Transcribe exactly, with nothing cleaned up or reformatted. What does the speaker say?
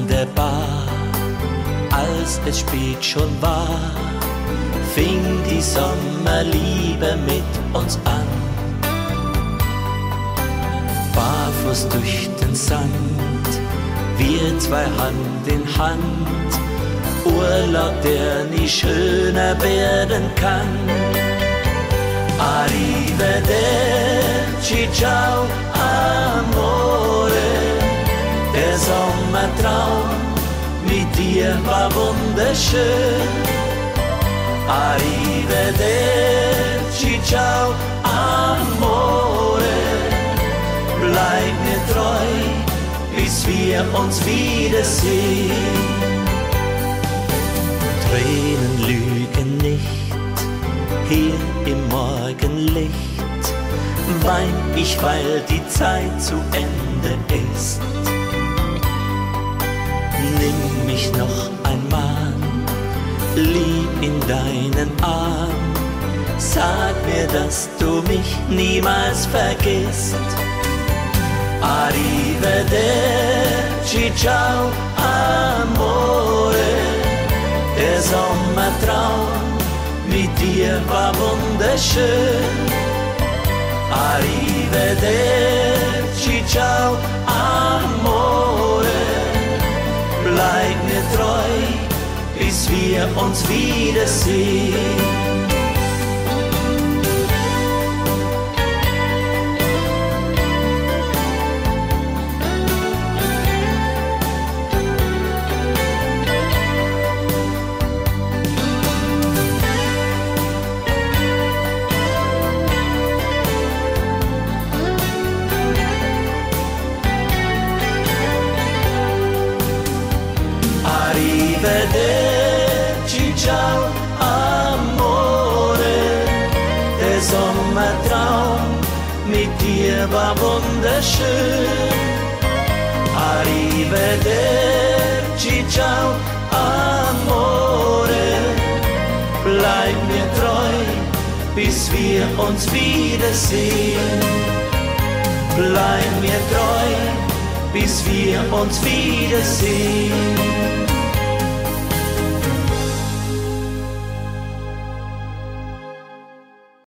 der Bar, als es spät schon war, fing die Sommerliebe mit uns an. Barfuß durch den Sand, wir zwei Hand in Hand, Urlaub, der nie schöner werden kann. Arrivederci, ciao, amore, der Sommertraum mit dir war wunderschön. Arrivederci, ciao, amore, bleib mir treu, bis wir uns wiedersehen. Tränen lügen nicht, hier im Morgenlicht wein ich, weil die Zeit zu Ende ist. Nimm mich noch einmal lieb in deinen Arm, sag mir, dass du mich niemals vergisst. Arrivederci, ciao, amore, der Sommertraum mit dir war wunderschön. Arrivederci, ciao, amore, bleib mir treu, bis wir uns wiedersehen. Arrivederci, ciao, amore, der Sommertraum mit dir war wunderschön. Arrivederci, ciao, amore, bleib mir treu, bis wir uns wiedersehen. Bleib mir treu, bis wir uns wiedersehen.